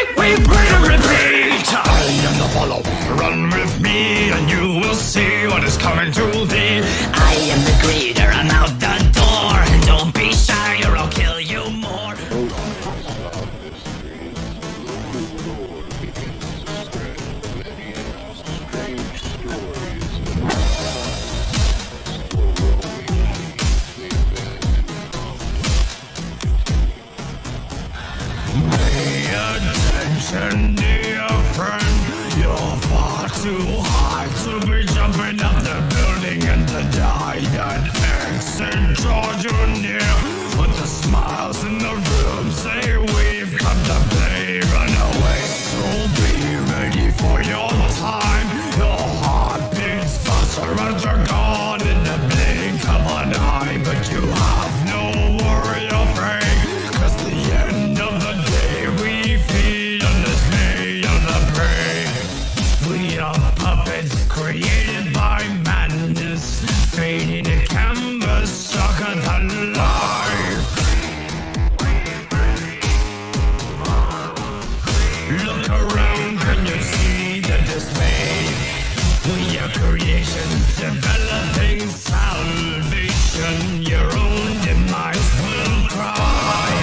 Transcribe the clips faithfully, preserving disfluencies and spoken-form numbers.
great, we bring a repeat. I am the follow, run with me and you will see what is coming to thee. I am the greeter, I'm out the door. Don't be shy or I'll kill you more. Pay attention, dear friend. You're far too high to be jumping up the building and to die. An exit draws you near, but the smiles in the room say we've come to play. Run away, so be ready for your time. Your heart beats faster and you're gone in the blink of an eye. But you have no worry or afraid, 'cause the end of the day we feed on this made on the prey. We are puppets created by madness, fading a canvas sucker to life. Look around, can you see the dismay? We are creations developing salvation. Your own demise will cry.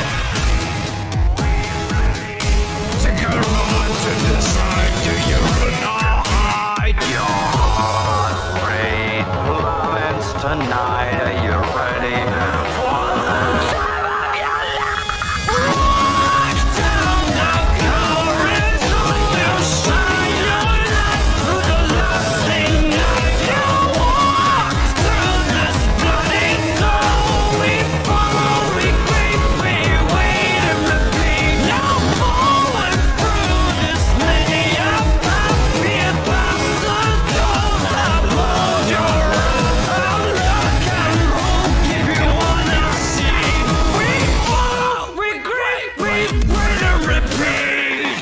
Take a moment to decide, do you run or hide? Your heart rate plummets tonight. Are you ready for the time of your life? Walk down the corridor, you shine your light through the last thing that you walk through this bloody soul. We follow, we creep, we wait and repeat. Now forward through this many a path, be it past the doors that hold your own luck and won't give you on the scene. We follow, we creep, we wait and repeat.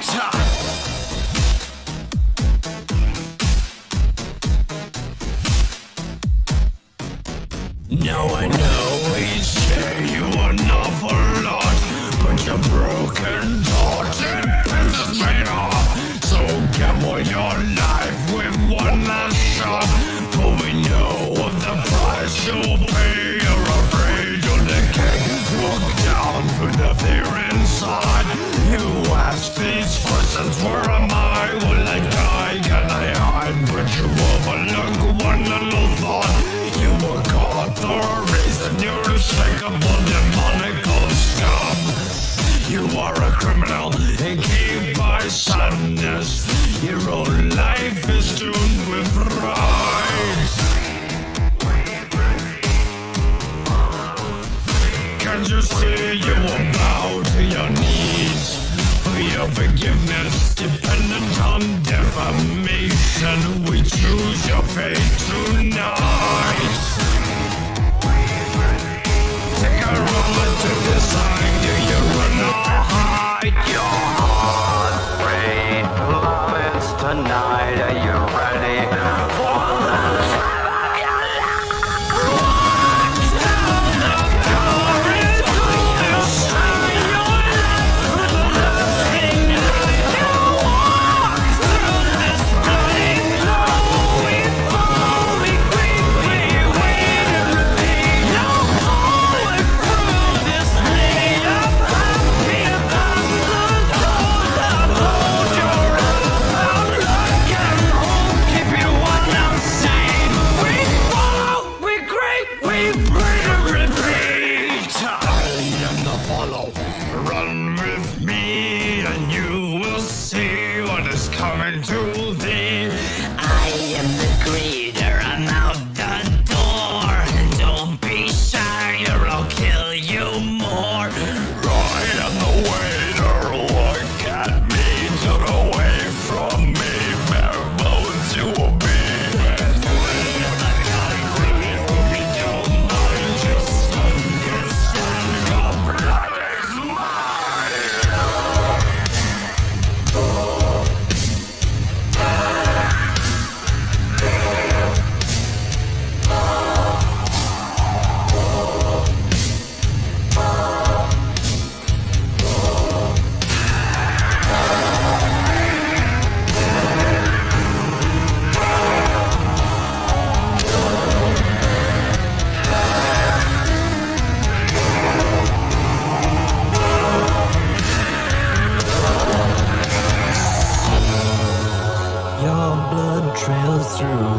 Now I know we say you an awful lot, but your broken torch and pins is made off. So gamble your life with one last shot, for we know of the price you'll pay. You're afraid you'll decay. Walk down through the fear inside. You ask these questions, where am I? Will I die? Can I hide? But you overlook one little thought. You were caught for a reason. You're unshakable, demonical scum. You are a criminal, engaged by sadness. Your own life is tuned with pride. Can't you see you will bow to your knees? For your forgiveness, dependent on defamation. We choose your fate tonight. Take a moment to decide, do you run or hide? Your heart rate plummets tonight. Are you ready for the time of your life? Walk down the corridor, you shine your light through the last thing that you walk through this bloody flow. We follow, we creep, we wait and repeat. Now forward through this made up path, be it past the doors that hold your own luck and won't keep you on unseen. We follow, we creep, we bring a repeat. I am the follow, run with me and you will see what is coming to thee. I am the greeter, I'm out the door. Don't be shy or I'll kill you more. I am the waiter, look at me, turn away from me, bare bones you will be. Don't mind, just understand your blood is mine. true.